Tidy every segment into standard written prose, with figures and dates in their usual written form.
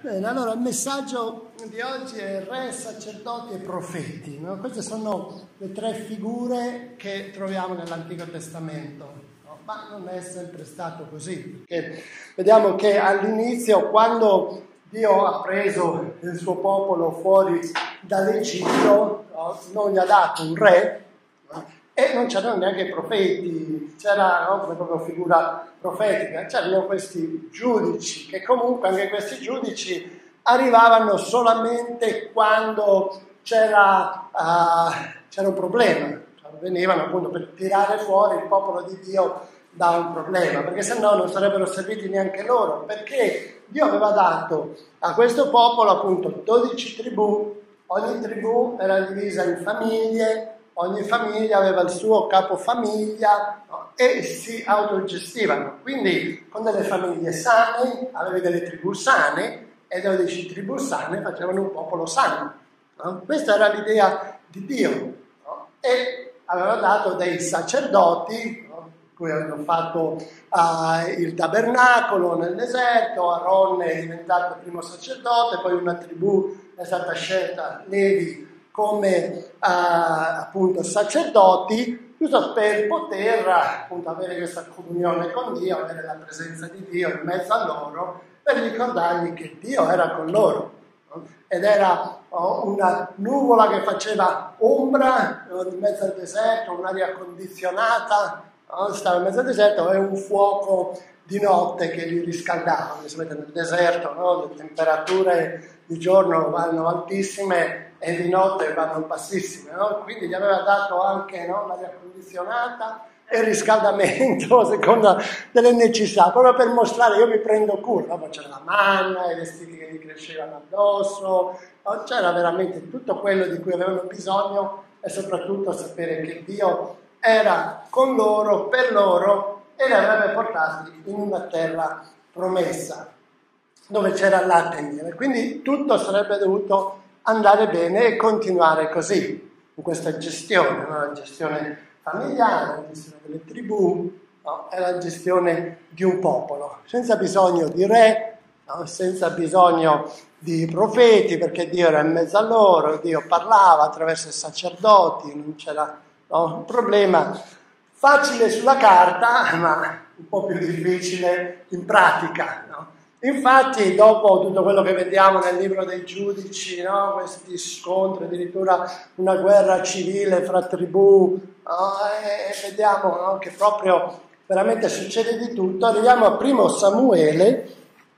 Bene, allora il messaggio di oggi è re, sacerdoti e profeti, no? Queste sono le tre figure che troviamo nell'Antico Testamento, no? Ma non è sempre stato così, perché vediamo che all'inizio, quando Dio ha preso il suo popolo fuori dall'Egitto, no? Non gli ha dato un re, no? E non c'erano neanche i profeti, c'era, no, come proprio figura profetica, c'erano questi giudici, che comunque anche questi giudici arrivavano solamente quando c'era un problema, cioè venivano appunto per tirare fuori il popolo di Dio da un problema, perché se no non sarebbero serviti neanche loro, perché Dio aveva dato a questo popolo appunto 12 tribù, ogni tribù era divisa in famiglie, ogni famiglia aveva il suo capofamiglia, no? E si autogestivano. Quindi con delle famiglie sane, avevi delle tribù sane, e 12 tribù sane facevano un popolo sano. No? Questa era l'idea di Dio. No? E aveva dato dei sacerdoti, no? Cui avevano fatto il tabernacolo nel deserto, Aaron è diventato il primo sacerdote, poi una tribù è stata scelta, Levi, come appunto sacerdoti, giusto per poter appunto avere questa comunione con Dio, avere la presenza di Dio in mezzo a loro, per ricordargli che Dio era con loro, no? Ed era una nuvola che faceva ombra, no? In mezzo al deserto, un'aria condizionata, no? Stava in mezzo al deserto, e un fuoco di notte che li riscaldava. Come sapete, nel deserto, no? Le temperature di giorno vanno altissime e di notte vanno bassissime, no? Quindi gli aveva dato anche, no, l'aria condizionata e il riscaldamento a seconda delle necessità, proprio per mostrare io mi prendo cura, no? C'era la manna, i vestiti che gli crescevano addosso, no? C'era veramente tutto quello di cui avevano bisogno, e soprattutto sapere che Dio era con loro, per loro, e li avrebbe portati in una terra promessa, dove c'era latte e miele. Quindi tutto sarebbe dovuto andare bene e continuare così, in questa gestione, no? La gestione familiare, la gestione delle tribù, no? E la gestione di un popolo, senza bisogno di re, no? Senza bisogno di profeti, perché Dio era in mezzo a loro, Dio parlava attraverso i sacerdoti, non c'era, no, un problema facile sulla carta, ma un po' più difficile in pratica, no? Infatti, dopo tutto quello che vediamo nel libro dei giudici, no? Questi scontri, addirittura una guerra civile fra tribù, no? E vediamo, no? Che proprio veramente succede di tutto. Arriviamo a primo Samuele,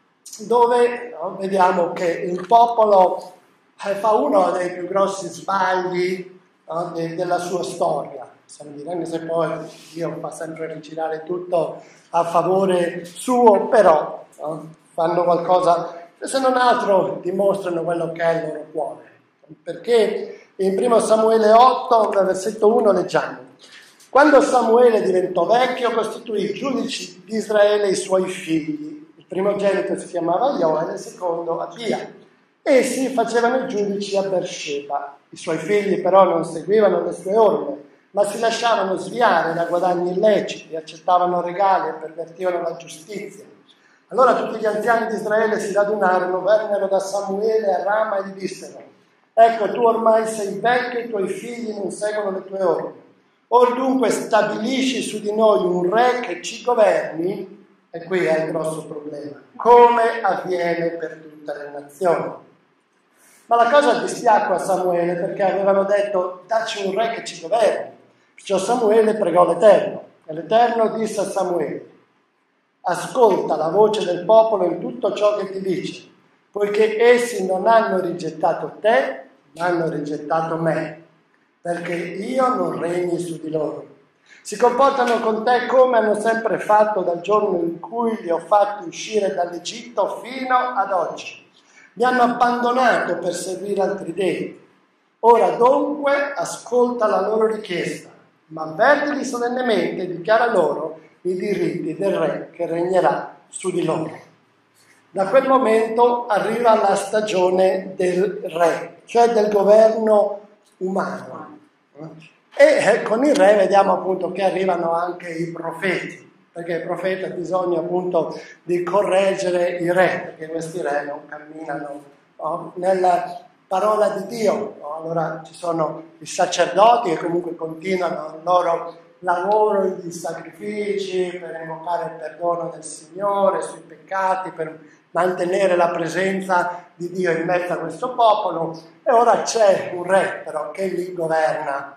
dove, no? Vediamo che il popolo fa uno dei più grossi sbagli, no? Della sua storia. Anche se poi Dio fa sempre rigirare tutto a favore suo, però, no? Fanno qualcosa, se non altro dimostrano quello che è il loro cuore. Perché in 1 Samuele 8, versetto 1, leggiamo: quando Samuele diventò vecchio, costituì giudici di Israele i suoi figli. Il primogenito si chiamava Joele, il secondo Abia. Essi facevano i giudici a Beersheba. I suoi figli però non seguivano le sue orme, ma si lasciavano sviare da guadagni illeciti, accettavano regali e pervertivano la giustizia. Allora tutti gli anziani di Israele si radunarono, vennero da Samuele a Rama e gli dissero: ecco, tu ormai sei vecchio e i tuoi figli non seguono le tue orme. Or dunque stabilisci su di noi un re che ci governi, e qui è il grosso problema, come avviene per tutte le nazioni. Ma la cosa dispiacque a Samuele, perché avevano detto: dacci un re che ci governi. Perciò Samuele pregò l'Eterno, e l'Eterno disse a Samuele: ascolta la voce del popolo in tutto ciò che ti dice, poiché essi non hanno rigettato te, ma hanno rigettato me, perché io non regni su di loro. Si comportano con te come hanno sempre fatto dal giorno in cui li ho fatti uscire dall'Egitto fino ad oggi. Mi hanno abbandonato per seguire altri dei. Ora dunque ascolta la loro richiesta, ma avvertili solennemente e dichiara loro i diritti del re che regnerà su di loro. Da quel momento arriva la stagione del re, cioè del governo umano. E con il re vediamo appunto che arrivano anche i profeti. perché il profeta ha bisogno appunto di correggere i re, perché questi re non camminano nella parola di Dio. Allora ci sono i sacerdoti che comunque continuano il loro lavoro di sacrifici per invocare il perdono del Signore sui peccati, per mantenere la presenza di Dio in mezzo a questo popolo, e ora c'è un re però che li governa,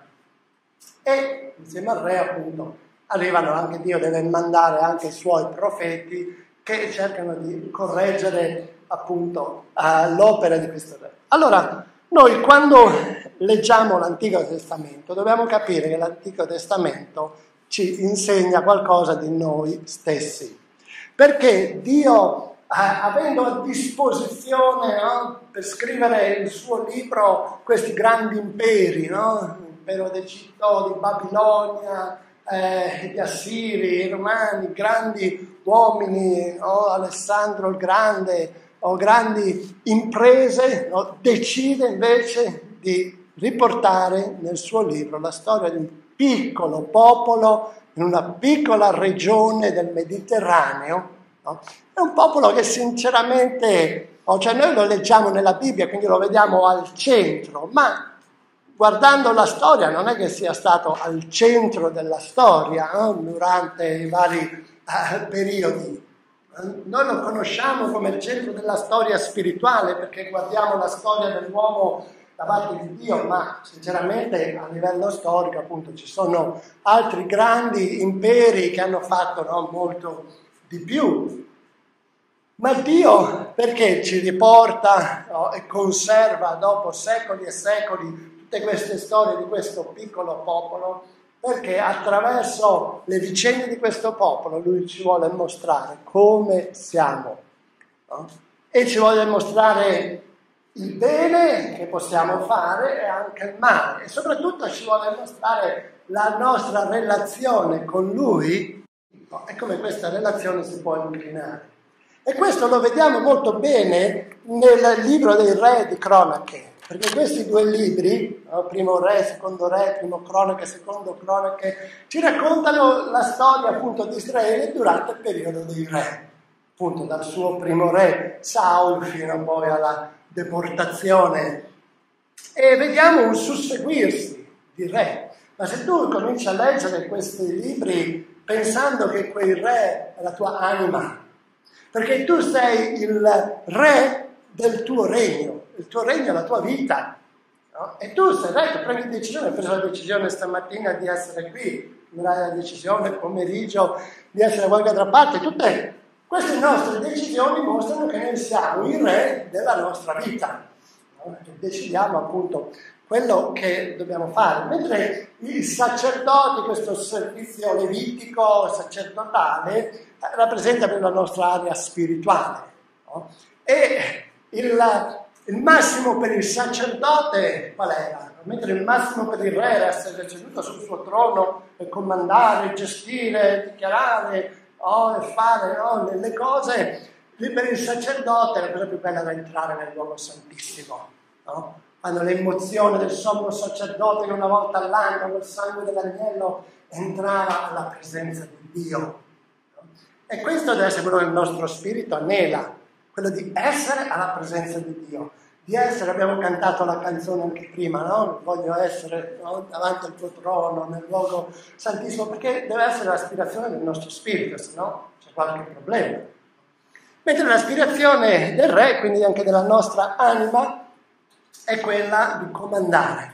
e insieme al re appunto arrivano anche, Dio deve mandare anche i suoi profeti che cercano di correggere appunto l'opera di questo re. Allora, noi quando leggiamo l'Antico Testamento dobbiamo capire che l'Antico Testamento ci insegna qualcosa di noi stessi, perché Dio, avendo a disposizione per scrivere il suo libro questi grandi imperi, l'impero d'Egitto, di Babilonia, gli Assiri, i Romani, grandi uomini, Alessandro il Grande, grandi imprese, decide invece di riportare nel suo libro la storia di un piccolo popolo in una piccola regione del Mediterraneo. È un popolo che sinceramente, cioè noi lo leggiamo nella Bibbia, quindi lo vediamo al centro, ma guardando la storia non è che sia stato al centro della storia durante i vari periodi. Noi lo conosciamo come il centro della storia spirituale perché guardiamo la storia dell'uomo davanti di Dio, ma sinceramente a livello storico appunto ci sono altri grandi imperi che hanno fatto molto di più. Ma Dio perché ci riporta e conserva dopo secoli e secoli tutte queste storie di questo piccolo popolo? Perché attraverso le vicende di questo popolo Lui ci vuole mostrare come siamo, e ci vuole mostrare il bene che possiamo fare e anche il male, e soprattutto ci vuole mostrare la nostra relazione con Lui e come questa relazione si può inclinare. E questo lo vediamo molto bene nel libro dei Re di Cronache, perché questi due libri, primo Re, secondo Re, primo Cronache, secondo Cronache, ci raccontano la storia appunto di Israele durante il periodo dei re, appunto dal suo primo re Saul fino poi alla deportazione, e vediamo un susseguirsi di re. Ma se tu cominci a leggere questi libri pensando che quel re è la tua anima, perché tu sei il re del tuo regno, il tuo regno è la tua vita, e tu sei re che prendi decisione. Hai preso la decisione stamattina di essere qui, la decisione pomeriggio di essere da qualche altra parte. Tutte queste nostre decisioni mostrano che noi siamo i re della nostra vita, e decidiamo appunto quello che dobbiamo fare, mentre i sacerdoti, questo servizio levitico sacerdotale, rappresenta per la nostra area spirituale, e il massimo per il sacerdote qual era? Mentre il massimo per il re era essere seduto sul suo trono e comandare, gestire, dichiarare e fare le cose, lì per il sacerdote la cosa più bella era entrare nel luogo santissimo, quando l'emozione del sommo sacerdote una volta all'anno col sangue dell'agnello entrava alla presenza di Dio. E questo deve essere quello che il nostro spirito anela, quello di essere alla presenza di Dio, di essere, abbiamo cantato la canzone anche prima, voglio essere davanti al tuo trono, nel luogo santissimo, perché deve essere l'aspirazione del nostro spirito, se no c'è qualche problema. Mentre l'aspirazione del re, quindi anche della nostra anima, è quella di comandare.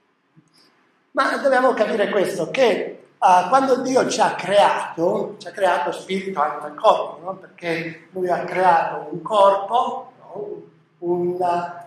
Ma dobbiamo capire questo, che quando Dio ci ha creato spirito, anima e corpo, perché Lui ha creato un corpo, un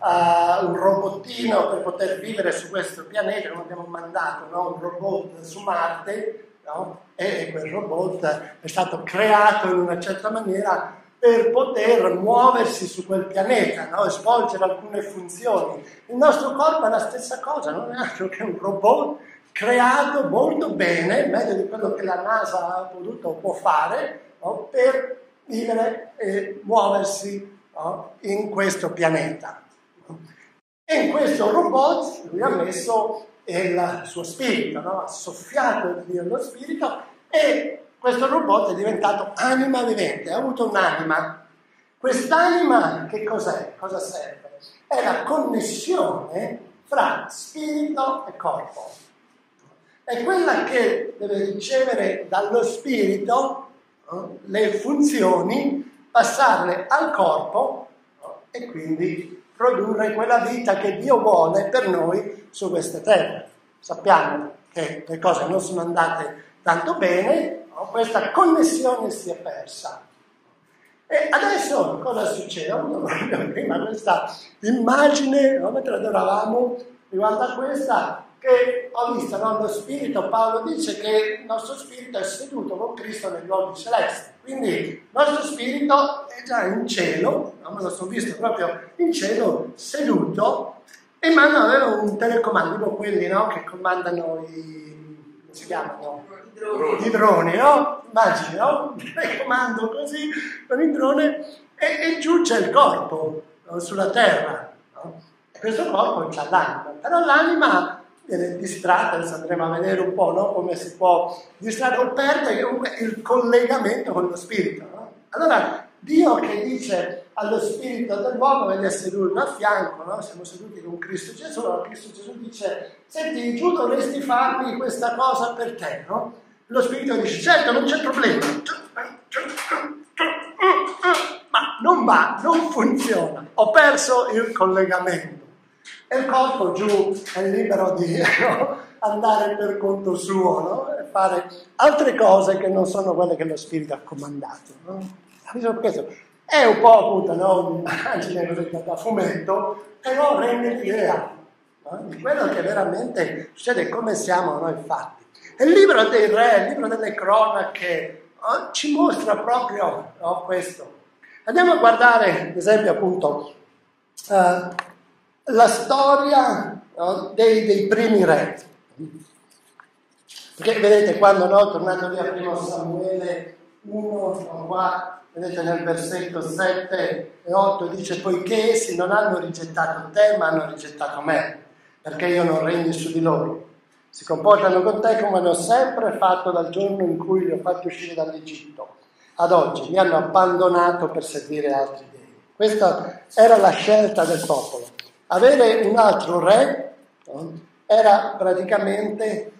robottino per poter vivere su questo pianeta, come abbiamo mandato, un robot su Marte, e quel robot è stato creato in una certa maniera per poter muoversi su quel pianeta, e svolgere alcune funzioni. Il nostro corpo è la stessa cosa, non è altro che un robot creato molto bene, meglio di quello che la NASA ha potuto o può fare, per vivere e muoversi in questo pianeta. E in questo robot lui ha messo il suo spirito, ha soffiato Dio lo spirito, e questo robot è diventato anima vivente, ha avuto un'anima. Quest'anima che cos'è? Cosa serve? È la connessione fra spirito e corpo. È quella che deve ricevere dallo spirito le funzioni, passarle al corpo e quindi produrre quella vita che Dio vuole per noi su queste terre. Sappiamo che le cose non sono andate tanto bene, questa connessione si è persa. E adesso cosa succede? Ho avuto prima questa immagine, mentre adoravamo, riguardo a questa, che ho visto, lo spirito, Paolo dice che il nostro spirito è seduto con Cristo negli luoghi celesti. Quindi il nostro spirito è già in cielo, me lo sono visto proprio in cielo, seduto, e in mano aveva un telecomando, tipo quelli che comandano come si chiamano? I droni, no? Immagini, no? Un telecomando così, con il drone, e giù c'è il corpo, sulla terra. No? E questo corpo c'ha l'anima, però l'anima viene distratta, adesso andremo a vedere un po', no? Come si può distrarre o perdere comunque il collegamento con lo spirito. No? Allora, Dio che dice allo spirito dell'uomo, vede seduto a fianco, no? Siamo seduti con Cristo Gesù, allora Cristo Gesù dice: senti, giù dovresti farmi questa cosa per te, no? Lo spirito dice: certo, non c'è problema, ma non va, non funziona, ho perso il collegamento. E il corpo giù è libero di andare per conto suo, no? E fare altre cose che non sono quelle che lo spirito ha comandato. No? Questo è un po' appunto un'immagine così da fumetto, però rende l'idea di quello che veramente succede, come siamo noi fatti. E il libro dei re, il libro delle cronache, ci mostra proprio questo. Andiamo a guardare, ad esempio, appunto, la storia dei primi re. Perché vedete, quando tornando lì a 1 Samuele 1, qua, vedete nel versetto 7 e 8, dice: poiché essi non hanno rigettato te, ma hanno rigettato me, perché io non regni su di loro. Si comportano con te come hanno sempre fatto dal giorno in cui li ho fatti uscire dall'Egitto ad oggi. Mi hanno abbandonato per seguire altri dei. Questa era la scelta del popolo. Avere un altro re era praticamente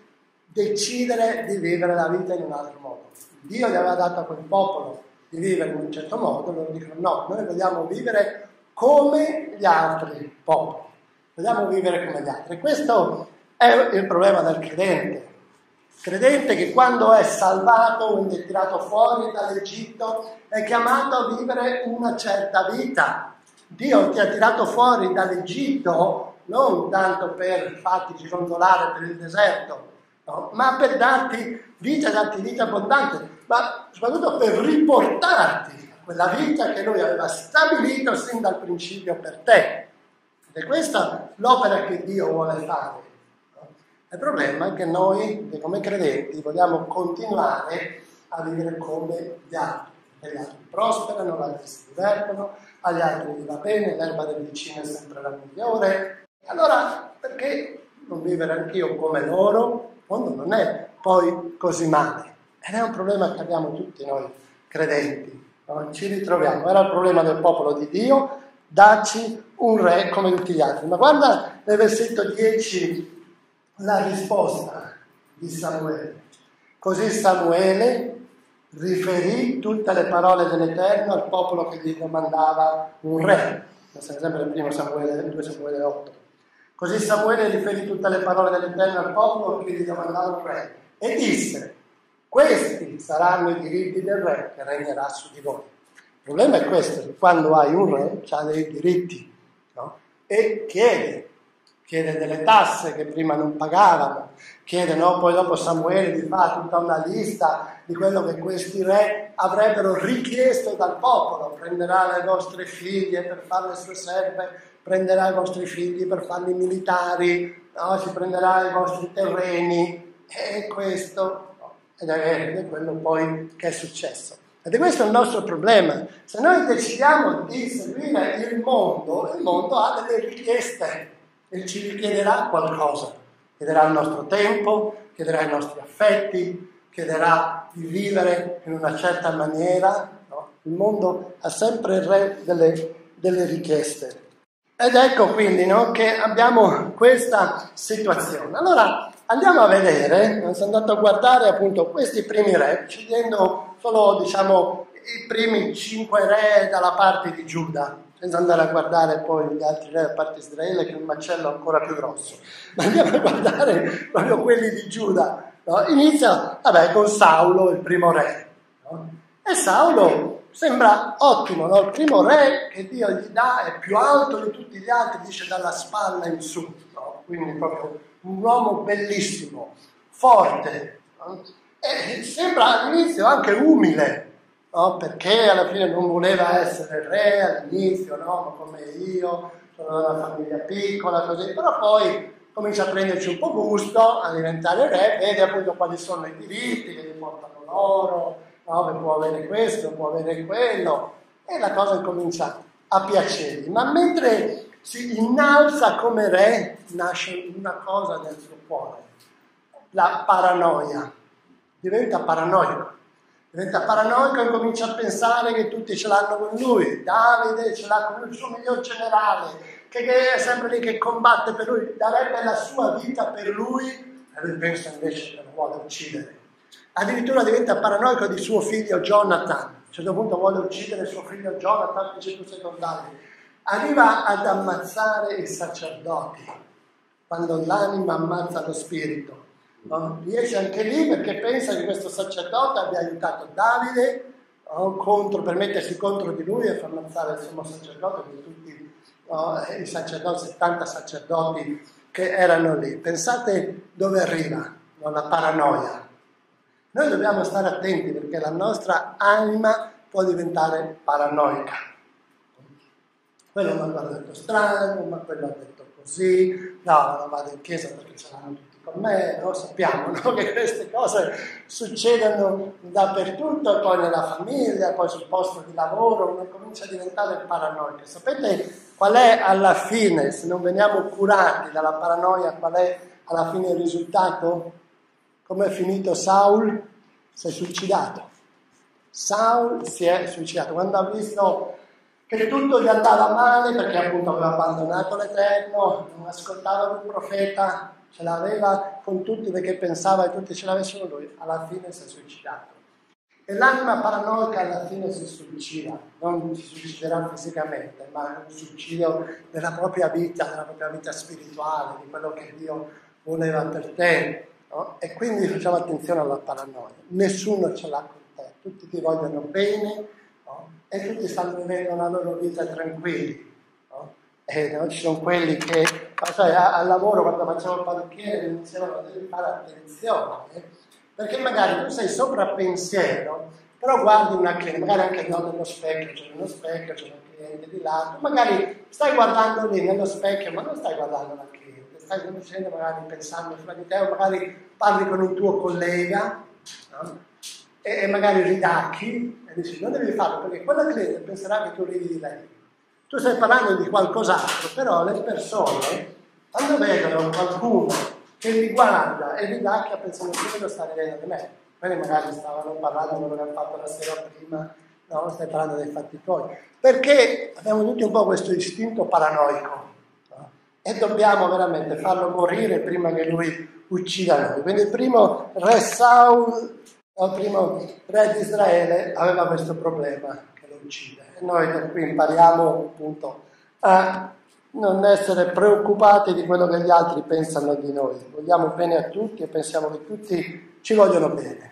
decidere di vivere la vita in un altro modo. Dio gli aveva dato a quel popolo di vivere in un certo modo, loro dicono: no, noi vogliamo vivere come gli altri popoli, vogliamo vivere come gli altri. Questo è il problema del credente. Credente che quando è salvato, quindi è tirato fuori dall'Egitto, è chiamato a vivere una certa vita. Dio ti ha tirato fuori dall'Egitto non tanto per farti girondolare per il deserto, no? Ma per darti vita abbondante, ma soprattutto per riportarti a quella vita che Lui aveva stabilito sin dal principio per te. Ed è questa l'opera che Dio vuole fare. Il problema è che noi, come credenti, vogliamo continuare a vivere come gli altri. Gli altri prosperano, gli altri si divertono, agli altri gli va bene, l'erba del vicino è sempre la migliore. Allora, perché non vivere anch'io come loro? Quando non è poi così male. Ed è un problema che abbiamo tutti noi credenti. No? Ci ritroviamo. Era il problema del popolo di Dio: dacci un re come tutti gli altri. Ma guarda nel versetto 10 la risposta di Samuele. Così Samuele riferì tutte le parole dell'Eterno al popolo che gli domandava un re. Sempre il 2 Samuele 8. Così Samuele riferì tutte le parole dell'Eterno al popolo che gli domandava un re e disse: questi saranno i diritti del re che regnerà su di voi. Il problema è questo, che quando hai un re ha dei diritti, no? E chiede delle tasse che prima non pagavano, poi dopo Samuele gli fa tutta una lista di quello che questi re avrebbero richiesto dal popolo: prenderà le vostre figlie per farle sue serve, prenderà i vostri figli per farli militari, no? Si prenderà i vostri terreni, e questo, no? Ed è quello poi che è successo. Ed è questo il nostro problema. Se noi decidiamo di seguire il mondo ha delle richieste. E ci richiederà qualcosa, chiederà il nostro tempo, chiederà i nostri affetti, chiederà di vivere in una certa maniera, no? Il mondo ha sempre il re delle richieste. Ed ecco quindi, no, che abbiamo questa situazione. Allora andiamo a vedere, sono andato a guardare appunto questi primi re, scegliendo solo diciamo i primi 5 re dalla parte di Giuda, senza andare a guardare poi gli altri re da parte di Israele, che è un macello ancora più grosso. Ma andiamo a guardare proprio quelli di Giuda. No? Inizia con Saulo, il primo re. No? E Saulo sembra ottimo, no? Il primo re che Dio gli dà è più alto di tutti gli altri, dice dalla spalla in su. No? Quindi proprio un uomo bellissimo, forte. No? E sembra all'inizio anche umile. No? Perché alla fine non voleva essere re all'inizio, no? Ma come io, sono da una famiglia piccola, così, però poi comincia a prenderci un po' gusto a diventare re, vede appunto quali sono i diritti che gli portano loro, no? Che può avere questo, può avere quello, e la cosa comincia a piacergli. Ma mentre si innalza come re, nasce una cosa nel suo cuore, la paranoia, diventa paranoico. Diventa paranoico e comincia a pensare che tutti ce l'hanno con lui. Davide ce l'ha con lui, il suo miglior generale, che è sempre lì che combatte per lui, darebbe la sua vita per lui, e lui pensa invece che lo vuole uccidere. Addirittura diventa paranoico di suo figlio Jonathan. A un certo punto vuole uccidere suo figlio Jonathan, dice tu sei con Davide. Arriva ad ammazzare i sacerdoti, quando l'anima ammazza lo spirito. No? Riesce anche lì perché pensa che questo sacerdote abbia aiutato Davide, no? Per mettersi contro di lui e far ammazzare il sommo sacerdote di tutti i sacerdoti, 70 sacerdoti che erano lì. Pensate dove arriva, no? La paranoia. Noi dobbiamo stare attenti perché la nostra anima può diventare paranoica. Quello mi ha guardato strano, ma quello ha detto così, no, non vado in chiesa perché ce l'hanno tutti con me, no? Sappiamo, no? Che queste cose succedono dappertutto, poi nella famiglia, poi sul posto di lavoro, uno comincia a diventare paranoico. Sapete qual è alla fine, se non veniamo curati dalla paranoia, qual è alla fine il risultato? Come è finito Saul? Si è suicidato. Saul si è suicidato quando ha visto che tutto gli andava male perché appunto aveva abbandonato l'Eterno, non ascoltava il profeta, ce l'aveva con tutti perché pensava che tutti ce l'avessero lui, alla fine si è suicidato. E l'anima paranoica alla fine si suicida, non si suiciderà fisicamente, ma è un suicidio della propria vita spirituale, di quello che Dio voleva per te. No? E quindi facciamo attenzione alla paranoia, nessuno ce l'ha con te, tutti ti vogliono bene, no? E tutti stanno vivendo la loro vita tranquilli. No? E no? Ci sono quelli che al lavoro, quando facevo il parrucchiere, mi dicevano devi fare attenzione, perché magari tu sei sopra pensiero, però guardi una cliente, magari anche no, nello specchio, c'è uno specchio, c'è un cliente di là, magari stai guardando lì nello specchio, ma non stai guardando la cliente, stai conoscendo magari pensando su di te, o magari parli con un tuo collega, no? E magari ridacchi e dici non devi farlo perché quella cliente penserà che tu ridi di lei. Tu stai parlando di qualcos'altro, però le persone quando vedono qualcuno che li guarda e ridacchia pensano che lo sta ridendo di me. Quelli magari stavano parlando di quello che hanno fatto la sera prima, no? Stai parlando dei fatti tuoi. Perché abbiamo tutti un po' questo istinto paranoico, no? E dobbiamo veramente farlo morire prima che lui uccida noi. Quindi il primo re Saul, il primo re di Israele, aveva questo problema che lo uccide. E noi da qui impariamo appunto a non essere preoccupati di quello che gli altri pensano di noi. Vogliamo bene a tutti e pensiamo che tutti ci vogliono bene.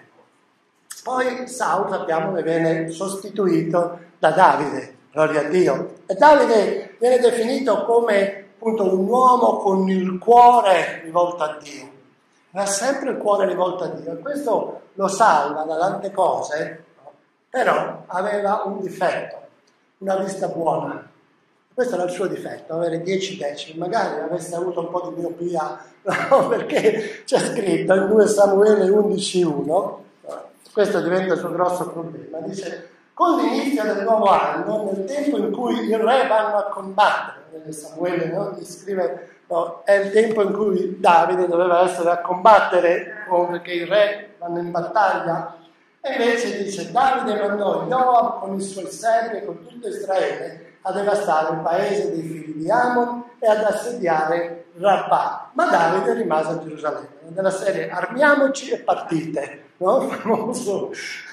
Poi Saul sappiamo che viene sostituito da Davide, gloria a Dio. E Davide viene definito come appunto un uomo con il cuore rivolto a Dio. Ha sempre il cuore rivolto a Dio. E questo lo salva da tante cose, no? Però aveva un difetto, una vista buona. Questo era il suo difetto, avere 10 decimi. Magari avesse avuto un po' di miopia, no? Perché c'è scritto in 2 Samuele 11,1, questo diventa il suo grosso problema. Dice, con l'inizio del nuovo anno, nel tempo in cui i re vanno a combattere, nelle Samuele, no? Gli scrive, no, è il tempo in cui Davide doveva essere a combattere, perché i re vanno in battaglia. E invece dice, Davide mandò Joab con i suoi servi e con tutto Israele a devastare il paese dei figli di Ammon e ad assediare Rabbah. Ma Davide rimase a Gerusalemme. Nella serie armiamoci e partite, no? Famoso.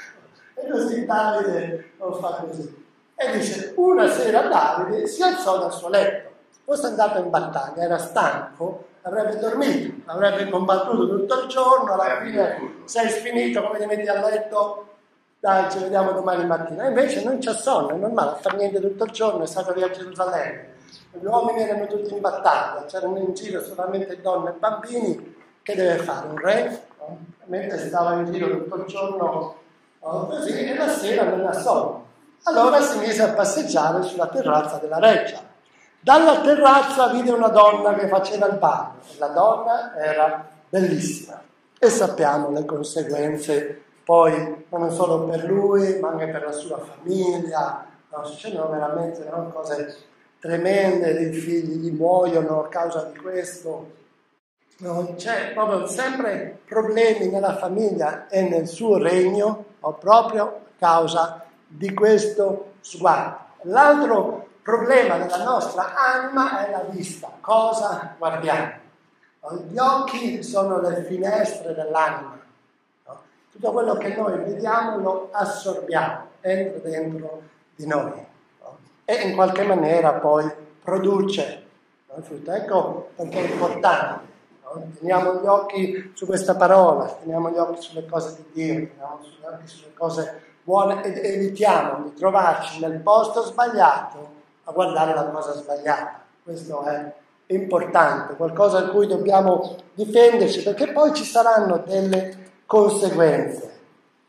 E così Davide lo fa così. E dice, una sera Davide si alzò dal suo letto, fosse andato in battaglia, era stanco, avrebbe dormito, avrebbe combattuto tutto il giorno, alla fine sei sfinito, come ti metti a letto, dai, ci vediamo domani mattina. E invece non c'è sonno, è normale, non fa niente tutto il giorno, è stato via a Gerusalemme. Gli uomini erano tutti in battaglia, c'erano in giro solamente donne e bambini. Che deve fare? Un re? No? Mentre stava in giro tutto il giorno, no? Così, e la sera non ha sonno. Allora si mise a passeggiare sulla terrazza della reggia. Dalla terrazza vide una donna che faceva il bagno. La donna era bellissima. E sappiamo le conseguenze poi, non solo per lui, ma anche per la sua famiglia. No, succedono veramente, no, cose tremende, dei figli gli muoiono a causa di questo. No, c'è proprio sempre problemi nella famiglia e nel suo regno, proprio a causa di questo sguardo. L'altro problema della nostra anima è la vista. Cosa guardiamo? Gli occhi sono le finestre dell'anima. No? Tutto quello che noi vediamo lo assorbiamo, entra dentro di noi, no? E in qualche maniera poi produce, no, il frutto. Ecco perché è importante. No? Teniamo gli occhi su questa parola, teniamo gli occhi sulle cose di Dio, teniamo gli occhi sulle cose buone ed evitiamo di trovarci nel posto sbagliato a guardare la cosa sbagliata. Questo è importante, qualcosa a cui dobbiamo difenderci, perché poi ci saranno delle conseguenze.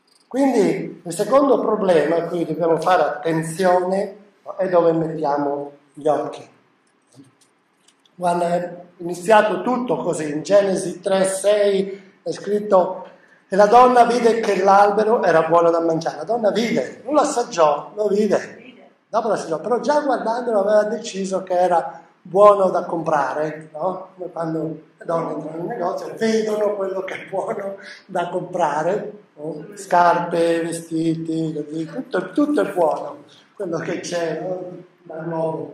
Quindi il secondo problema a cui dobbiamo fare attenzione è dove mettiamo gli occhi. Quando è iniziato tutto così, in Genesi 3,6 è scritto: e la donna vide che l'albero era buono da mangiare. La donna vide, non lo assaggiò, lo vide. Dopo lo assaggiò, però già guardandolo aveva deciso che era buono da comprare, no? Come quando le donne entrano in un negozio, vedono quello che è buono da comprare, no? Scarpe, vestiti, tutto è buono, quello che c'è, no? Da nuovo.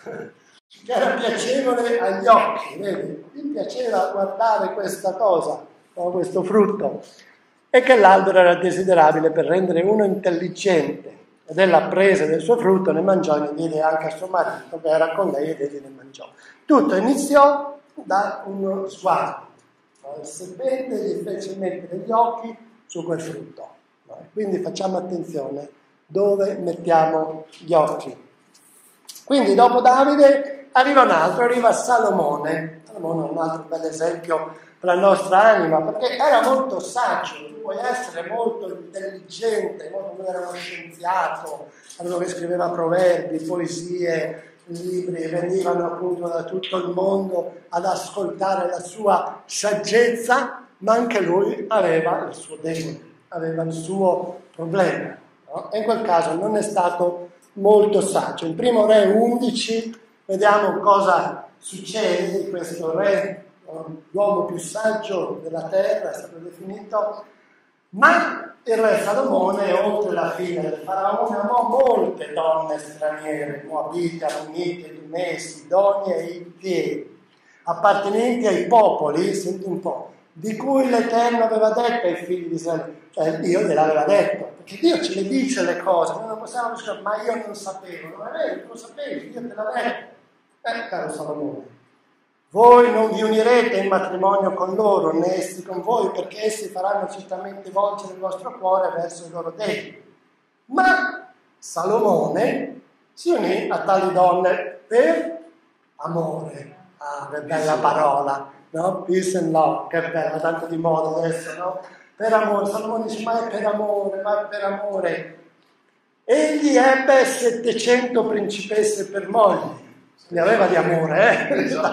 Che era piacevole agli occhi, vedi? Gli piaceva guardare questa cosa, no? Questo frutto, e che l'albero era desiderabile per rendere uno intelligente. Ed ella prese del suo frutto, ne mangiò e ne diede anche a suo marito che era con lei ed egli ne mangiò. Tutto iniziò da uno sguardo. Il serpente gli fece mettere gli occhi su quel frutto. Quindi facciamo attenzione dove mettiamo gli occhi. Quindi dopo Davide arriva un altro, arriva Salomone. Salomone è un altro bel esempio per la nostra anima, perché era molto saggio. Puoi essere molto intelligente, lui era uno scienziato, uno che scriveva proverbi, poesie, libri, venivano appunto da tutto il mondo ad ascoltare la sua saggezza, ma anche lui aveva il suo debole, aveva il suo problema, no? E in quel caso non è stato molto saggio. In Primo Re 11 vediamo cosa succede di questo re, l'uomo più saggio della terra, è stato definito. Ma il re Salomone, oltre la figlia del faraone, amò molte donne straniere, moabite, ammonite, dumesi, donne e ittei, appartenenti ai popoli, senti un po', di cui l'Eterno aveva detto ai figli di Israele, cioè Dio gliel'aveva detto, perché Dio ce le dice le cose, noi non possiamo dire, ma io non sapevo, non è vero, tu lo sapevi, Dio te l'ha detto. Caro Salomone, voi non vi unirete in matrimonio con loro, né essi con voi, perché essi faranno certamente volgere il vostro cuore verso i loro dei. Ma Salomone si unì a tali donne per amore. Ah, che bella parola, no? Peace and love, che bella, tanto di moda adesso, no? Per amore. Salomone dice, ma è per amore, ma è per amore. Egli ebbe 700 principesse per mogli. Ne aveva di amore,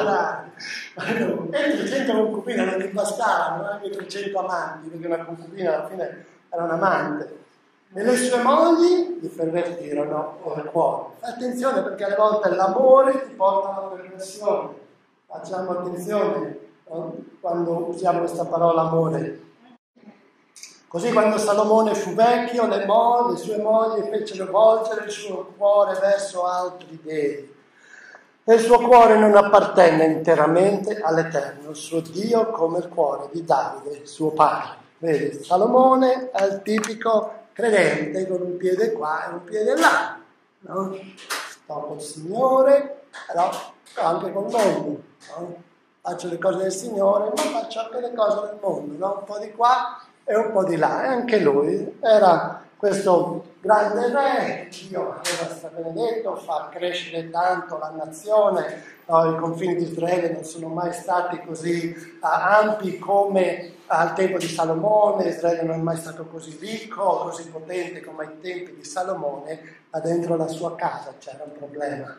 e 300 concubine non gli bastavano, anche 300 amanti, perché una concubina alla fine era un amante. E le sue mogli gli pervertirono il cuore. Fai attenzione, perché alle volte l'amore ti porta alla perversione. Facciamo attenzione quando usiamo questa parola amore. Così quando Salomone fu vecchio, le sue mogli fecero volgere il suo cuore verso altri dei. E il suo cuore non appartenne interamente all'Eterno, il suo Dio, come il cuore di Davide, suo padre. Vedi, Salomone è il tipico credente con un piede qua e un piede là. No? Sto col Signore, però sto anche col mondo. No? Faccio le cose del Signore, ma faccio anche le cose del mondo. No? Un po' di qua e un po' di là. E anche lui era questo grande re, Dio aveva benedetto, fa crescere tanto la nazione, no? I confini di Israele non sono mai stati così ampi come al tempo di Salomone, Israele non è mai stato così ricco, così potente come ai tempi di Salomone, ma dentro la sua casa c'era un problema.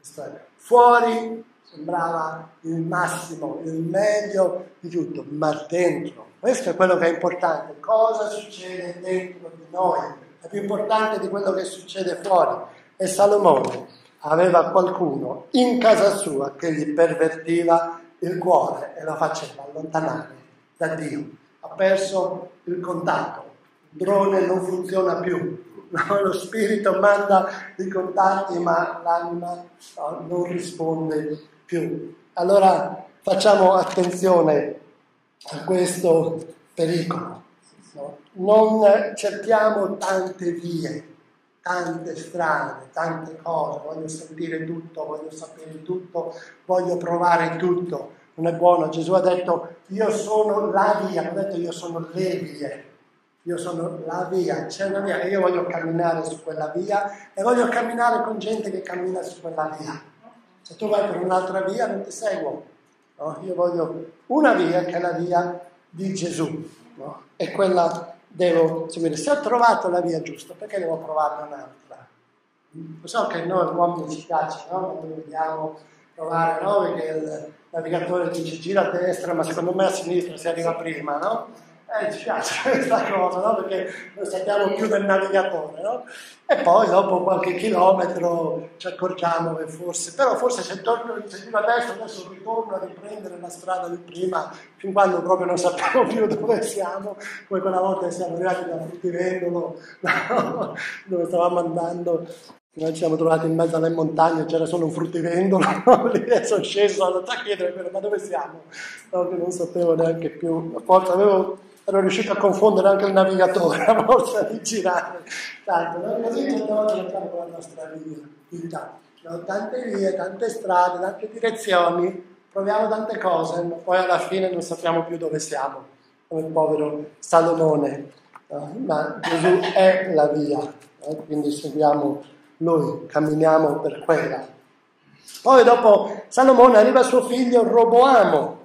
Fuori sembrava il massimo, il meglio di tutto, ma dentro. Questo è quello che è importante. Cosa succede dentro di noi? È più importante di quello che succede fuori. E Salomone aveva qualcuno in casa sua che gli pervertiva il cuore e lo faceva allontanare da Dio. Ha perso il contatto. Il drone non funziona più. Lo spirito manda i contatti, ma l'anima non risponde più. Allora facciamo attenzione a questo pericolo. No? Non cerchiamo tante vie, tante strade, tante cose. Voglio sentire tutto, voglio sapere tutto, voglio provare tutto. Non è buono. Gesù ha detto: io sono la via, non ha detto io sono le vie. Io sono la via, c'è una via e io voglio camminare su quella via e voglio camminare con gente che cammina su quella via. Se tu vai per un'altra via non ti seguo. No? Io voglio una via che è la via di Gesù, no? E quella devo seguire. Se ho trovato la via giusta, perché devo provarne un'altra? Lo so che noi uomini ci piace, no? Quando vediamo provare, no? Perché il navigatore dice gira a destra, ma secondo me a sinistra si arriva prima, no? Ci piace questa cosa, no? Perché non sappiamo più del navigatore, no? E poi dopo qualche chilometro ci accorgiamo che forse se giro a destra adesso ritorno a riprendere la strada di prima, fin quando proprio non sappiamo più dove siamo, come quella volta che siamo arrivati da Fruttivendolo, no? Dove stavamo andando. Noi ci siamo trovati in mezzo alle montagne, c'era solo un fruttivendolo, lì sono sceso, sono andato a chiedere, ma dove siamo? No, che non sapevo neanche più, forse ero riuscito a confondere anche il navigatore a forza di girare. Tanto, noi così andiamo cercare con la nostra vita. No? Tante vie, tante strade, tante direzioni, proviamo tante cose, ma poi alla fine non sappiamo più dove siamo, come il povero Salomone. No? Ma Gesù è la via, no? Quindi seguiamo Lui, camminiamo per quella. Poi dopo Salomone arriva suo figlio Roboamo.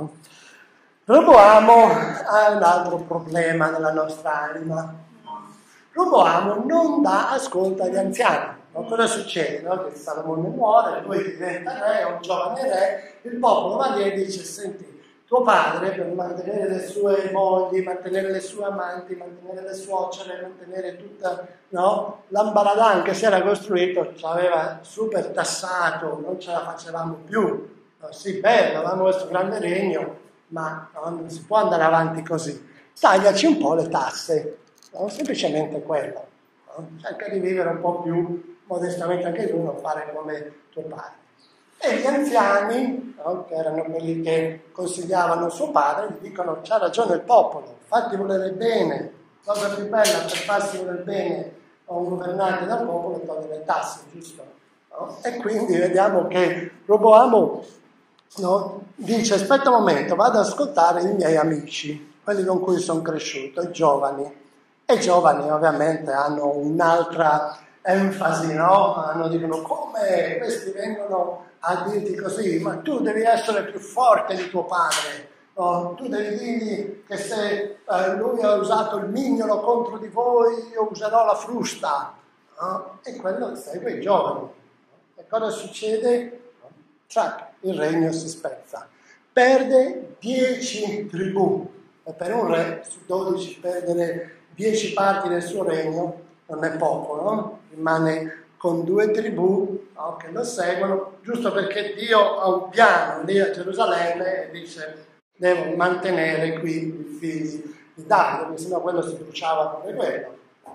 Roboamo ha un altro problema nella nostra anima. Roboamo non dà ascolto agli anziani. Ma cosa succede? No? Che Salomone muore, lui diventa re, è un giovane re, il popolo va lì e dice: senti, tuo padre, per mantenere le sue mogli, mantenere le sue amanti, mantenere le suocere, mantenere tutta, no? L'ambaradan che si era costruito ci aveva super tassato, non ce la facevamo più. No, sì, bello, avevamo questo grande regno, ma no, non si può andare avanti così. Tagliaci un po' le tasse, no? Semplicemente quello. No? Cerca di vivere un po' più modestamente anche tu, non fare come tuo padre. E gli anziani, no, che erano quelli che consigliavano suo padre, gli dicono: c'ha ragione il popolo, fatti volere bene, cosa più bella per farsi volere bene a un governante dal popolo è togliere le tasse, giusto? No? E quindi vediamo che Roboamo, no, dice: aspetta un momento, vado ad ascoltare i miei amici, quelli con cui sono cresciuto, i giovani. E i giovani ovviamente hanno un'altra enfasi, no? Dicono: come questi vengono a dirti così? Ma tu devi essere più forte di tuo padre, no? Tu devi dirgli che se lui ha usato il mignolo contro di voi, io userò la frusta, no? E quello segue i giovani. E cosa succede? Il regno si spezza, perde 10 tribù, e per un re su 12 perdere 10 parti del suo regno non è poco, no? Rimane con 2 tribù, no, che lo seguono, giusto perché Dio ha un piano lì a Gerusalemme e dice: devo mantenere qui i figli Davide, perché sennò quello si bruciava come quello.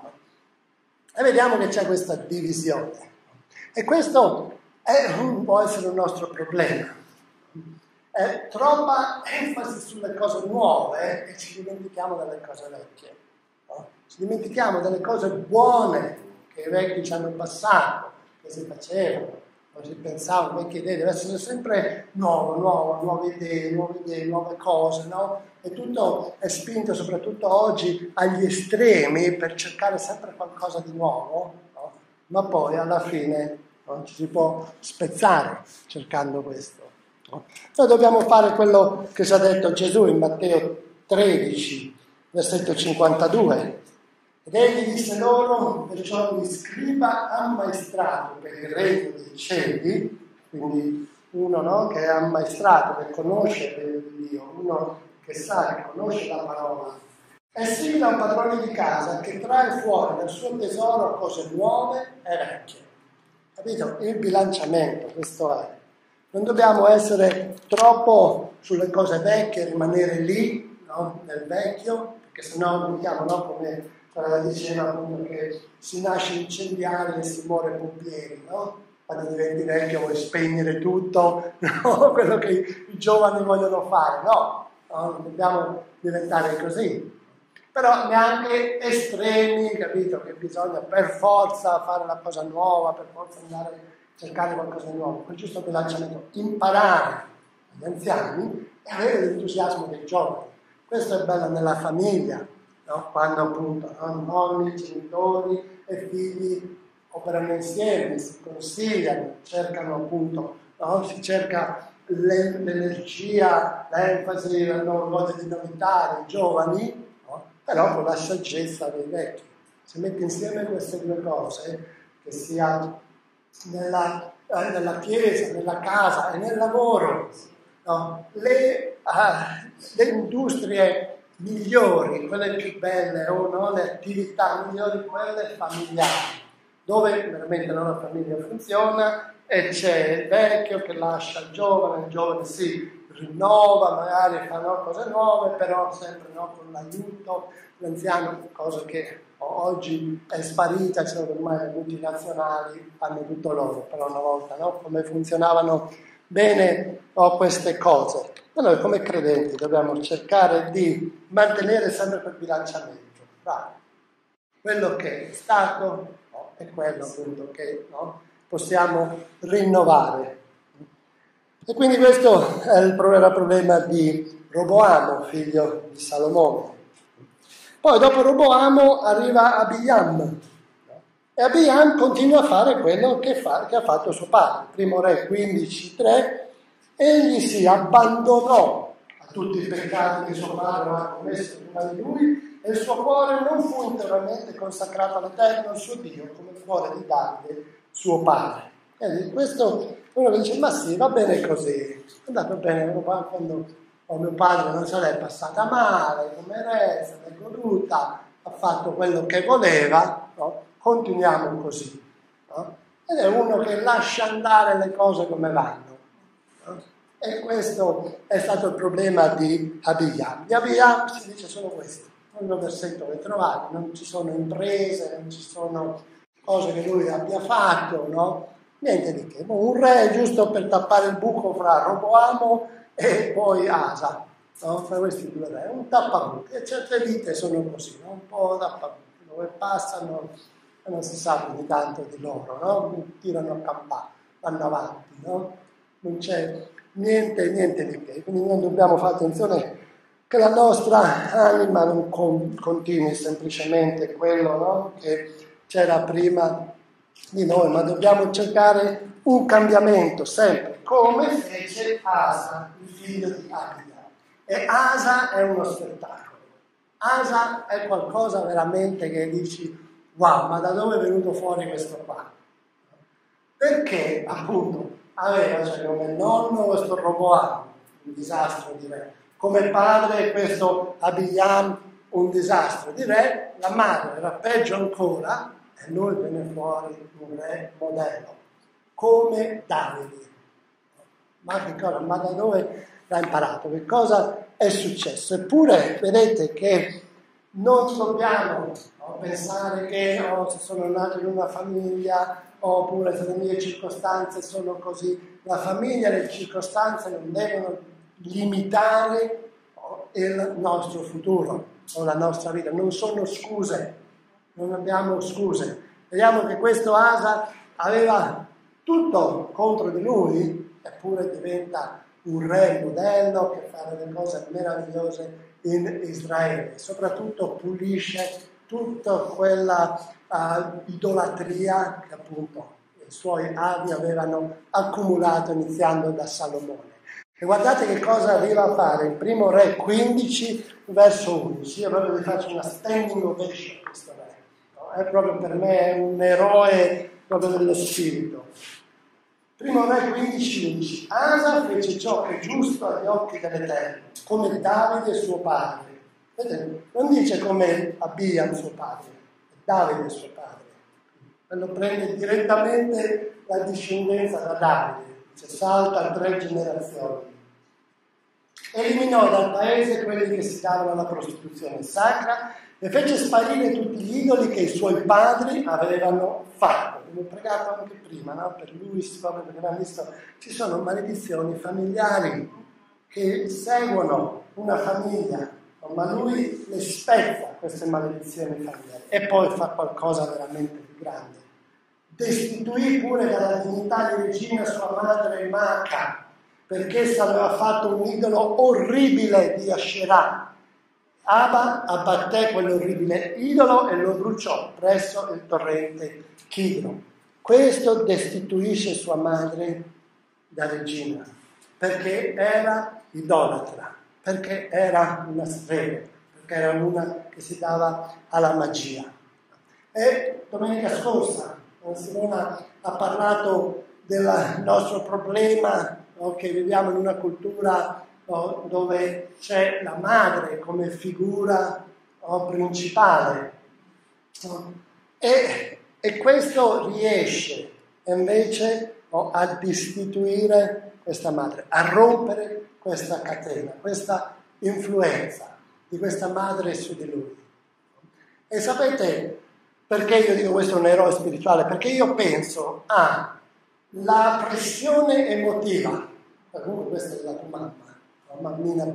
E vediamo che c'è questa divisione. E questo può essere un nostro problema. È troppa enfasi sulle cose nuove e ci dimentichiamo delle cose vecchie. No? Ci dimentichiamo delle cose buone che i vecchi ci hanno passato, che si facevano, non si pensavano, vecchie idee, deve essere sempre nuove idee, nuove cose, no? E tutto è spinto, soprattutto oggi, agli estremi per cercare sempre qualcosa di nuovo, no? Ma poi alla fine ci si può spezzare cercando questo. No? Noi dobbiamo fare quello che ci ha detto Gesù in Matteo 13, versetto 52. Ed egli disse loro, perciò ogni scriba ammaestrato per il regno dei cieli, quindi uno, no, che è ammaestrato, che conosce Dio, uno che sa, che conosce la parola, è simile a un padrone di casa che trae fuori dal suo tesoro cose nuove e vecchie. Capito? Il bilanciamento, questo è. Non dobbiamo essere troppo sulle cose vecchie, rimanere lì, no, nel vecchio, perché sennò vediamo, no, come diceva appunto che si nasce incendiari e si muore pompieri, no? Quando diventi vecchio vuoi spegnere tutto, no? Quello che i giovani vogliono fare, no, non dobbiamo diventare così. Però neanche estremi, capito? Che bisogna per forza fare la cosa nuova, per forza andare a cercare qualcosa di nuovo. Quel giusto bilanciamento, imparare agli anziani e avere l'entusiasmo dei giovani. Questo è bello nella famiglia, no? Quando appunto nonni, genitori e figli operano insieme, si consigliano, cercano appunto, no? Si cerca l'energia, l'enfasi, la voglia di novità dei giovani, però con la saggezza dei vecchi. Se metti insieme queste due cose, che sia nella chiesa, nella casa e nel lavoro, no? Le industrie migliori, quelle più belle, o no? Le attività migliori, quelle familiari, dove veramente la famiglia funziona e c'è il vecchio che lascia il giovane si rinnova, magari fa cose nuove, però sempre con l'aiuto dell'anziano, cosa che oggi è sparita, cioè ormai le multinazionali fanno tutto loro, però una volta come funzionavano bene queste cose. Ma noi come credenti dobbiamo cercare di mantenere sempre quel bilanciamento tra quello che è stato e quello appunto che possiamo rinnovare. E quindi questo è il problema di Roboamo, figlio di Salomone. Poi dopo Roboamo arriva Abiam, e Abiam continua a fare quello che ha fatto suo padre. Primo Re 15:3, egli si abbandonò a tutti i peccati che suo padre aveva commesso prima di lui e il suo cuore non fu interamente consacrato all'Eterno, il suo Dio, come il cuore di Davide, suo padre. E questo uno dice, ma sì, va bene così, è andato bene, quando mio padre non se l'è passata male, come re, se l'è goduta, ha fatto quello che voleva, no? Continuiamo così. No? Ed è uno che lascia andare le cose come vanno. No? E questo è stato il problema di Abiam. Di Abiam si dice solo questo, un versetto che trovate, non ci sono imprese, non ci sono cose che lui abbia fatto, no? Niente di che, un re giusto per tappare il buco fra Roboamo e poi Asa, no? Fra questi due re, un tappabuchi, e certe vite sono così, no? Un po' tappabuchi, dove passano e non si sa più di tanto di loro, no? Tirano a campare, vanno avanti, no? Non c'è niente di che, quindi noi dobbiamo fare attenzione che la nostra anima non continui semplicemente quello, no? Che c'era prima di noi, ma dobbiamo cercare un cambiamento sempre, come fece Asa, il figlio di Abia. E Asa è uno spettacolo. Asa è qualcosa veramente che dici, wow, ma da dove è venuto fuori questo qua? Perché appunto aveva, cioè come nonno questo Roboamo, un disastro di re, come padre questo Abiam, un disastro di re, la madre era peggio ancora, e lui venne fuori un re modello, come Davide. Ma che cosa? Ma da dove l'ha imparato? Che cosa è successo? Eppure vedete che Non dobbiamo pensare che se sono nato in una famiglia oppure se le mie circostanze sono così. La famiglia e le circostanze non devono limitare il nostro futuro o la nostra vita, non sono scuse, non abbiamo scuse. Vediamo che questo Asa aveva tutto contro di lui, eppure diventa un re modello che fa delle cose meravigliose in Israele, soprattutto pulisce tutta quella idolatria che appunto i suoi avi avevano accumulato iniziando da Salomone. E guardate che cosa arriva a fare il primo re 15 verso 11. Io proprio vi faccio una standing ovation a questo re, no? È proprio per me un eroe proprio dello spirito. Primo re 15:11. Asa fece ciò che è giusto agli occhi dell'Eterno, come Davide suo padre. Vedete? Non dice come Abia suo padre, è Davide suo padre. Quello prende direttamente la discendenza da Davide, cioè salta 3 generazioni. Eliminò dal paese quelli che si davano alla prostituzione sacra e fece sparire tutti gli idoli che i suoi padri avevano fatto. Abbiamo pregato anche prima, no? Per lui, proprio perché abbiamo visto, ci sono maledizioni familiari che seguono una famiglia, ma lui le spezza queste maledizioni familiari e poi fa qualcosa veramente più grande. Destituì pure dalla dignità di regina sua madre Maca, perché essa aveva fatto un idolo orribile di Asherah. Aba abbatté quell'orribile idolo e lo bruciò presso il torrente Kidron. Questo destituisce sua madre da regina, perché era idolatra, perché era una strega, perché era una che si dava alla magia. E domenica scorsa Simona ha parlato del nostro problema, no, che viviamo in una cultura dove c'è la madre come figura principale, e questo riesce invece a destituire questa madre, a rompere questa catena, questa influenza di questa madre su di lui. E sapete perché io dico questo è un eroe spirituale? Perché io penso alla pressione emotiva, comunque questa è la tua mamma, mammina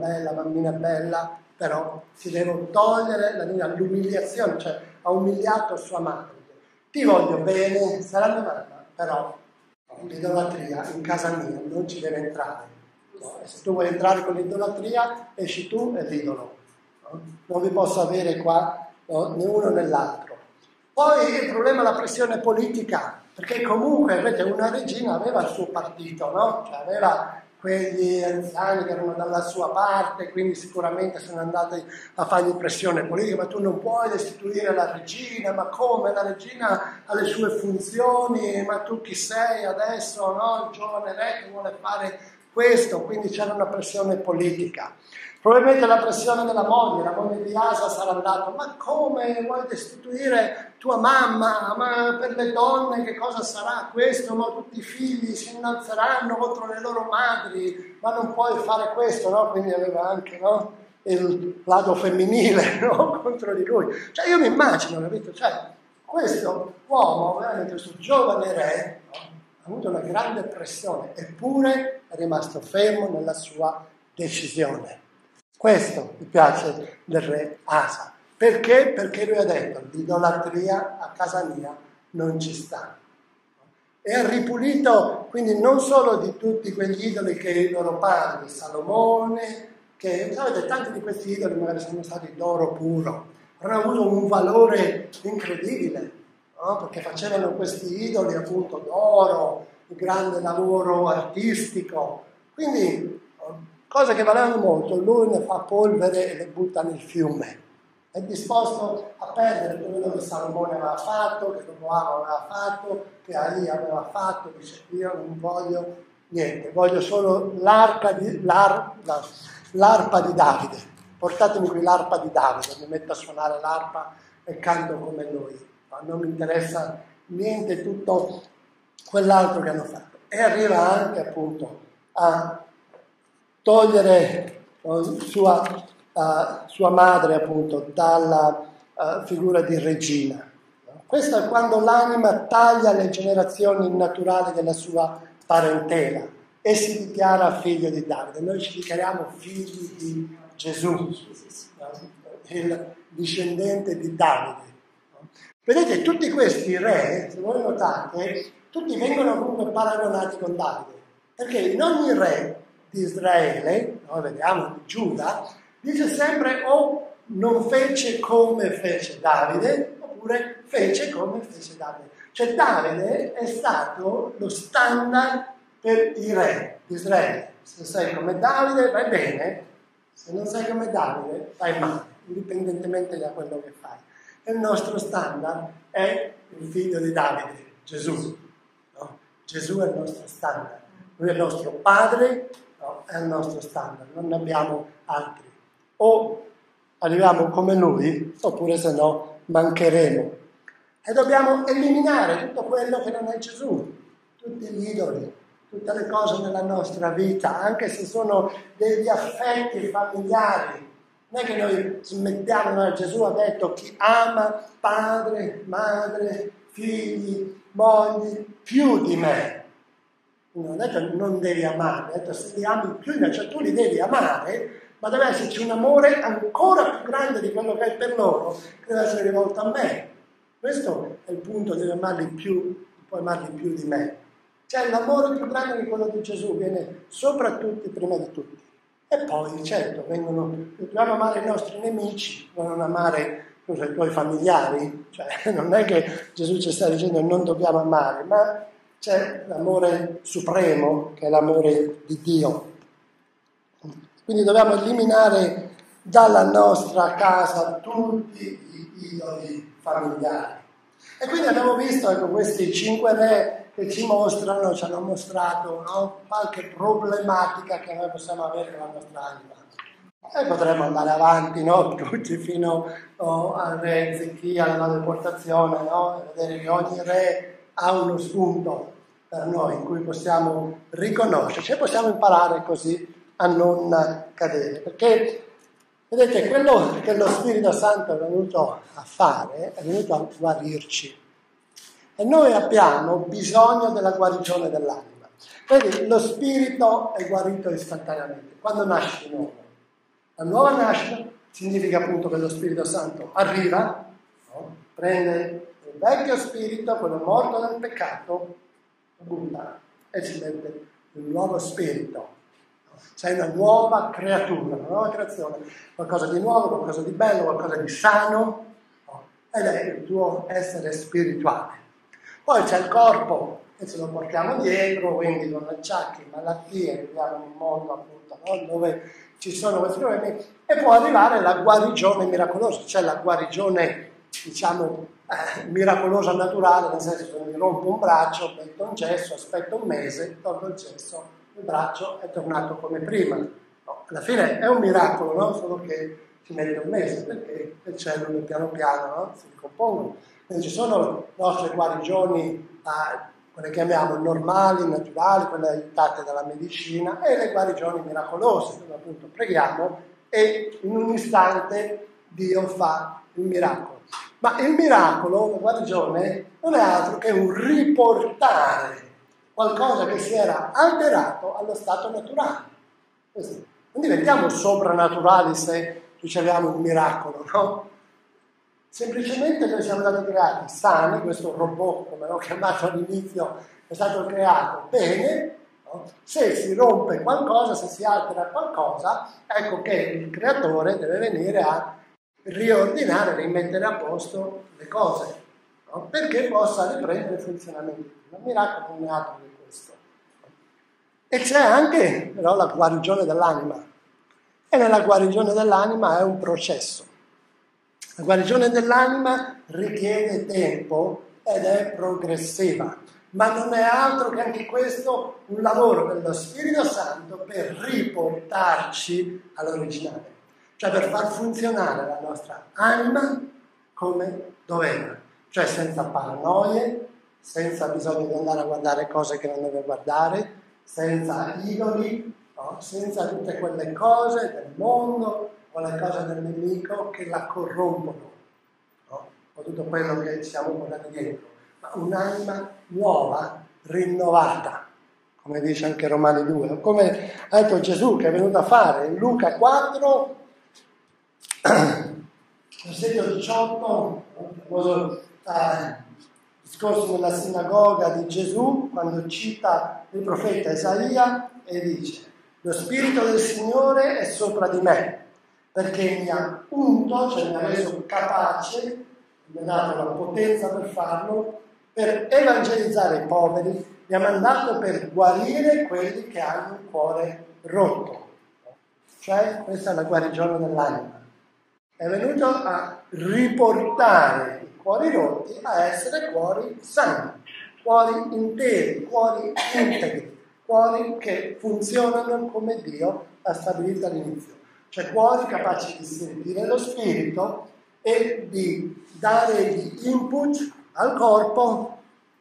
bella, però si deve togliere l'umiliazione, cioè ha umiliato sua madre. Ti voglio bene, sarà mia mamma, però l'idolatria in casa mia non ci deve entrare. No? E se tu vuoi entrare con l'idolatria, esci tu e l'idolo. No? Non vi posso avere qua né uno né l'altro. Poi il problema è la pressione politica, perché comunque vedete, una regina aveva il suo partito, no? Cioè aveva quegli anziani che erano dalla sua parte, quindi sicuramente sono andati a fargli pressione politica, ma tu non puoi destituire la regina, ma come? La regina ha le sue funzioni, ma tu chi sei adesso, no? Il giovane re che vuole fare questo, quindi c'era una pressione politica. Probabilmente la pressione della moglie, la moglie di Asa sarà andata, ma come vuoi destituire tua mamma? Ma per le donne che cosa sarà questo? Ma tutti i figli si innalzeranno contro le loro madri, ma non puoi fare questo, no? Quindi aveva anche, no? Il lato femminile, no? Contro di lui. Cioè io mi immagino, capito? Cioè questo uomo, veramente questo giovane re, no? Ha avuto una grande pressione, eppure è rimasto fermo nella sua decisione. Questo mi piace del re Asa. Perché? Perché lui ha detto, l'idolatria a casa mia non ci sta. E ha ripulito, quindi non solo di tutti quegli idoli che i loro padri, Salomone, che sapete, tanti di questi idoli magari sono stati d'oro puro, hanno avuto un valore incredibile, no? Perché facevano questi idoli appunto d'oro, un grande lavoro artistico, quindi cose che valevano molto, lui ne fa polvere e le butta nel fiume. È disposto a perdere quello che Salomone aveva fatto, che Roboamo aveva fatto, che Aia aveva fatto, dice io non voglio niente, voglio solo l'arpa di Davide. Portatemi qui l'arpa di Davide, mi metto a suonare l'arpa e canto come lui. Ma non mi interessa niente tutto quell'altro che hanno fatto. E arriva anche appunto a togliere sua sua madre appunto dalla figura di regina. Questo è quando l'anima taglia le generazioni naturali della sua parentela e si dichiara figlio di Davide. Noi ci dichiariamo figli di Gesù, il discendente di Davide. Vedete, tutti questi re, se voi notate, tutti vengono comunque paragonati con Davide, perché in ogni re di Israele, noi vediamo di Giuda, dice sempre o non fece come fece Davide, oppure fece come fece Davide. Cioè Davide è stato lo standard per i re di Israele. Se sei come Davide vai bene, se non sei come Davide vai male, indipendentemente da quello che fai. E il nostro standard è il figlio di Davide, Gesù. No? Gesù è il nostro standard. Lui è il nostro padre, no? È il nostro standard, non ne abbiamo altri. O arriviamo come lui, oppure se no mancheremo. E dobbiamo eliminare tutto quello che non è Gesù, tutti gli idoli, tutte le cose nella nostra vita, anche se sono degli affetti familiari. Non è che noi smettiamo, Gesù ha detto chi ama padre, madre, figli, mogli più di me. Non ha detto non devi amare, ha detto se li ami più di me, cioè tu li devi amare, ma deve esserci un amore ancora più grande di quello che è per loro, che deve essere rivolto a me. Questo è il punto, devi amarli più, puoi amarli più di me. Cioè l'amore più grande di quello di Gesù viene sopra tutti, prima di tutti. E poi, certo, dobbiamo amare i nostri nemici, non amare i tuoi familiari. Cioè, non è che Gesù ci sta dicendo non dobbiamo amare, ma c'è l'amore supremo, che è l'amore di Dio. Quindi dobbiamo eliminare dalla nostra casa tutti gli idoli familiari. E quindi abbiamo visto, ecco, questi 5 re che ci hanno mostrato, no? Qualche problematica che noi possiamo avere con la nostra anima. E potremmo andare avanti, no? Tutti fino al re Ezechia, alla deportazione, no? E vedere che ogni re ha uno spunto per noi in cui possiamo riconoscerci e possiamo imparare così a non cadere. Perché, vedete, quello che lo Spirito Santo è venuto a fare, è venuto a guarirci. E noi abbiamo bisogno della guarigione dell'anima. Vedi, lo spirito è guarito istantaneamente, quando nasce di nuovo. La nuova nascita significa appunto che lo Spirito Santo arriva, no? Prende il vecchio spirito, quello morto nel peccato, lo butta e ci mette il nuovo spirito. No? Sei una nuova creatura, una nuova creazione, qualcosa di nuovo, qualcosa di bello, qualcosa di sano, no? Ed è il tuo essere spirituale. Poi c'è il corpo che ce lo portiamo dietro, quindi con acciacchi, malattie, viviamo in un mondo appunto, no? Dove ci sono questi problemi, e può arrivare la guarigione miracolosa, cioè la guarigione, diciamo, miracolosa naturale, nel senso che mi rompo un braccio, metto un gesso, aspetto un mese, tolgo il gesso, il braccio è tornato come prima. No, alla fine è un miracolo, no? Solo che ci mette un mese, perché le cellule piano piano, no? Si ricompongono. Quindi ci sono nostre guarigioni, quelle che chiamiamo normali, naturali, quelle aiutate dalla medicina, e le guarigioni miracolose, dove appunto preghiamo e in un istante Dio fa il miracolo. Ma il miracolo, la guarigione, non è altro che un riportare qualcosa che si era alterato allo stato naturale. Così. Non diventiamo soprannaturali se riceviamo un miracolo, no? Semplicemente noi siamo stati creati sani, questo robot, come l'ho chiamato all'inizio, è stato creato bene, no? Se si rompe qualcosa, se si altera qualcosa, ecco che il creatore deve venire a riordinare, rimettere a posto le cose, no? Perché possa riprendere il funzionamento. Il miracolo non è altro che questo. E c'è anche però la guarigione dell'anima, e nella guarigione dell'anima è un processo. La guarigione dell'anima richiede tempo ed è progressiva, ma non è altro che anche questo un lavoro dello Spirito Santo per riportarci all'originale, cioè per far funzionare la nostra anima come doveva, cioè senza paranoie, senza bisogno di andare a guardare cose che non deve guardare, senza idoli, no? Senza tutte quelle cose del mondo, con le cose del nemico che la corrompono, no? Con tutto quello che siamo portati dietro, ma un'anima nuova, rinnovata, come dice anche Romani 2, come ha detto Gesù che è venuto a fare in Luca 4, versetto 18, il famoso discorso nella sinagoga di Gesù, quando cita il profeta Isaia e dice: lo Spirito del Signore è sopra di me, perché mi ha unto, cioè mi ha reso capace, mi ha dato la potenza per farlo, per evangelizzare i poveri, mi ha mandato per guarire quelli che hanno il cuore rotto. Cioè, questa è la guarigione dell'anima. È venuto a riportare i cuori rotti a essere cuori sani, cuori interi, cuori integri, cuori che funzionano come Dio ha stabilito all'inizio. Cioè cuori capaci di sentire lo spirito e di dare gli input al corpo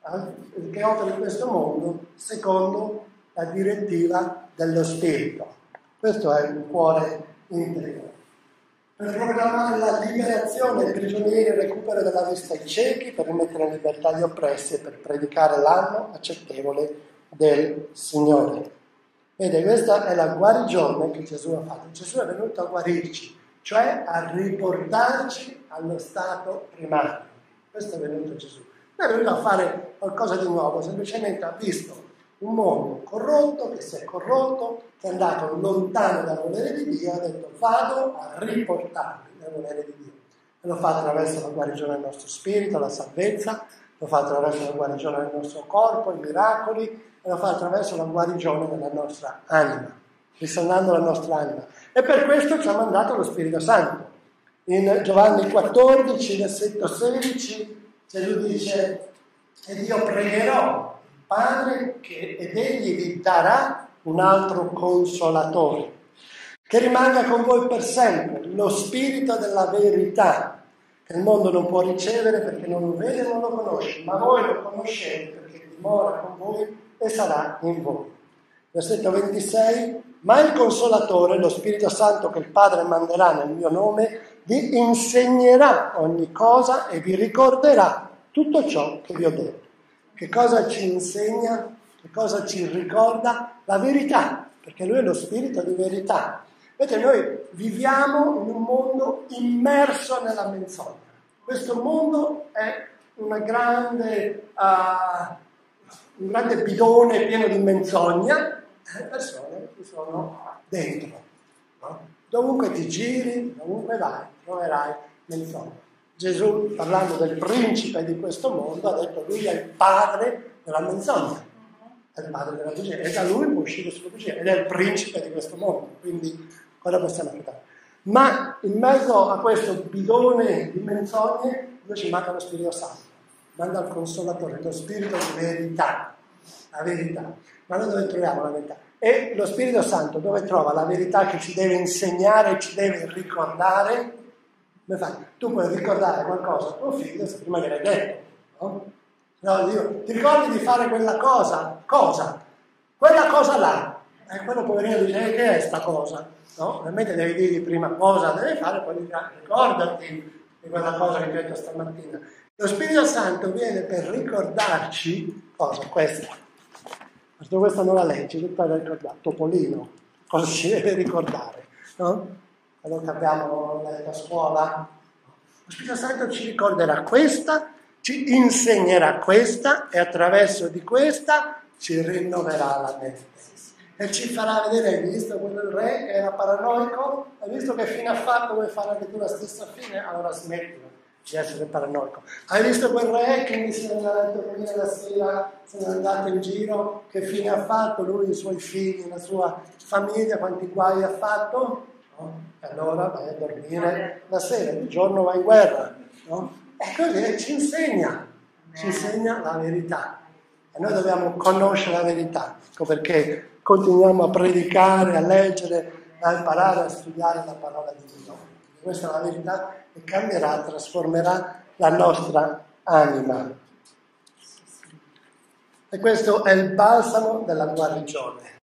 che opera in questo mondo secondo la direttiva dello spirito. Questo è il cuore integro. Per proclamare la liberazione dei prigionieri e il recupero della vista ai ciechi, per rimettere in libertà gli oppressi e per predicare l'anno accettevole del Signore. Vede, questa è la guarigione che Gesù ha fatto. Gesù è venuto a guarirci, cioè a riportarci allo stato primario. Questo è venuto Gesù. Non è venuto a fare qualcosa di nuovo, semplicemente ha visto un mondo corrotto, che si è corrotto, che è andato lontano dal volere di Dio, ha detto vado a riportarvi nel volere di Dio. E lo fa attraverso la guarigione del nostro spirito, la salvezza, lo fa attraverso la guarigione del nostro corpo, i miracoli, e lo fa attraverso la guarigione della nostra anima, risanando la nostra anima. E per questo ci ha mandato lo Spirito Santo. In Giovanni 14, versetto 16, Gesù dice: ed io pregherò Padre ed egli vi darà un altro consolatore che rimanga con voi per sempre, lo spirito della verità che il mondo non può ricevere perché non lo vede e non lo conosce, ma voi lo conoscete perché dimora con voi e sarà in voi. Versetto 26: ma il consolatore, lo Spirito Santo che il Padre manderà nel mio nome, vi insegnerà ogni cosa e vi ricorderà tutto ciò che vi ho detto. Che cosa ci insegna? Che cosa ci ricorda? La verità, perché Lui è lo spirito di verità. Vedete, noi viviamo in un mondo immerso nella menzogna. Questo mondo è un grande bidone pieno di menzogna, e le persone ci sono dentro. No? Dovunque ti giri, dovunque vai, troverai menzogna. Gesù, parlando del principe di questo mondo, ha detto lui è il padre della menzogna, è il padre della bugia, e da lui può uscire sulla bugia, ed è il principe di questo mondo, quindi cosa possiamo aspettare? Ma in mezzo a questo bidone di menzogne, noi ci manca lo Spirito Santo, manda il Consolatore, lo Spirito di verità, la verità. Ma noi dove troviamo la verità? E lo Spirito Santo dove trova la verità che ci deve insegnare, ci deve ricordare? Come fai? Tu puoi ricordare qualcosa a tuo figlio se prima gliel'hai detto, no? No, Dio, ti ricordi di fare quella cosa? Cosa? Quella cosa là. E quello poverino dice, che è sta cosa? No? Ovviamente devi dirgli prima cosa deve fare, poi ricordati di quella cosa che ti ho detto stamattina. Lo Spirito Santo viene per ricordarci cosa? Questa non la leggi, tutta da ricordare. Topolino, cosa ci deve ricordare? No? Quello che abbiamo letto a scuola. Lo Spirito Santo ci ricorderà questa, ci insegnerà questa e attraverso di questa ci rinnoverà la mente. E ci farà vedere, hai visto quel re che era paranoico? Hai visto che fine ha fatto? Vuoi fare anche tu la stessa fine? Allora smettila di essere paranoico. Hai visto quel re che mi si era detto che ieri la sera se n'è andato in giro? Che fine ha fatto? Lui, i suoi figli, la sua famiglia, quanti guai ha fatto? No? E allora vai a dormire la sera, di giorno vai in guerra. No? E così ci insegna la verità. E noi dobbiamo conoscere la verità. Ecco perché continuiamo a predicare, a leggere, a imparare, a studiare la parola di Dio. Questa è la verità che cambierà, trasformerà la nostra anima. E questo è il balsamo della guarigione.